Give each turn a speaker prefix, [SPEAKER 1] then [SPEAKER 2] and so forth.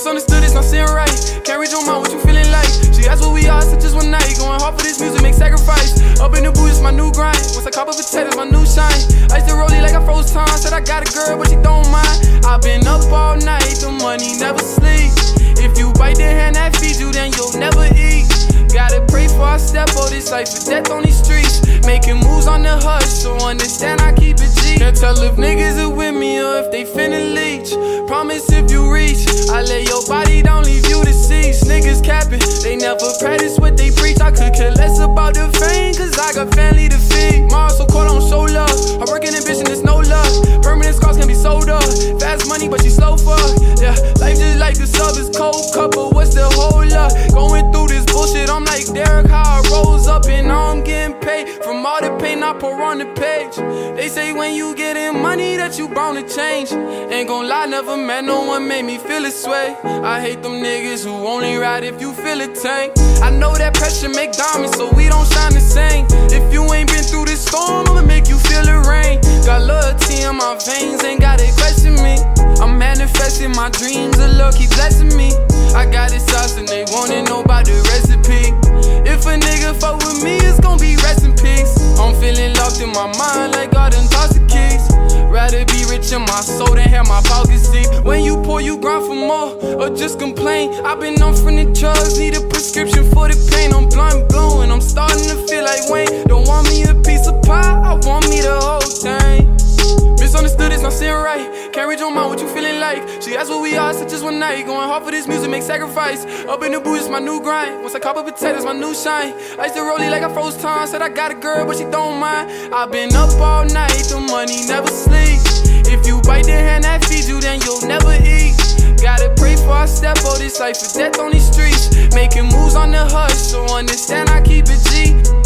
[SPEAKER 1] Misunderstood, it's not sitting right. Can't read your mind, what you feeling like? She asked what we are, so just one night. Going hard for this music, make sacrifice. Up in the booth, it's my new grind. Once I cop up potatoes, my new shine. I used to roll it like I froze time. Said I got a girl, but she don't mind. I've been up all night, the money never sleep. If you bite the hand that feeds you, then you'll never eat. Gotta pray for I step out this life for death on these streets. Making moves on the hush, so understand I keep it G. Can't tell if niggas are with me or if they finna leech. Promise if you reach, I lay your body down, leave you deceased. Niggas capping, they never practice what they preach. I could care less about the fame, cause I got family to feed. Mars so cold, I don't show love. I work in ambition, there's no love. Permanent scars can be sold up. Fast money, but she slow fuck. Yeah, life just like the sub is cold cup, but what's the whole lot? Going through this bullshit, I'm like Derek, how I rose up and now I'm getting paid. From all the pain I pour on the page. They say when you getting money that you bound to change. Ain't gon' lie, never met no one made me feel this way. I hate them niggas who only ride if you feel a tank. I know that pressure make diamonds, so we don't shine the same. If you ain't been through this storm, I'ma make you feel the rain. Got loyalty in my veins, ain't gotta question me. I'm manifesting my dreams, the Lord keep blessing me. I got it sauce and they wanna know about the recipe. If a nigga fuck with me, it's gon' be rest in peace. I'm feeling locked in my mind like I done tossed the keys. Rather be rich in my soul than have my pockets deep. When you pour, you grind for more, or just complain. I've been on from the drugs, need a prescription for the pain. I'm blind blowing, I'm starting to feel like Wayne. Don't want me a piece of pie, I want me the whole thing. Misunderstood, it's not sitting right. Can't read your mind, what you feeling like? She asked what we are, so just one night. Going hard for this music, make sacrifice. Up in the booth, it's my new grind. Once I cop up potatoes, my new shine. I used to roll it like I froze time. Said I got a girl, but she don't mind. I've been up all night, the money never sleep. If you bite the hand that feeds you, then you'll never eat. Gotta pray for I step out this life for death on these streets. Making moves on the hush, so understand I keep it G.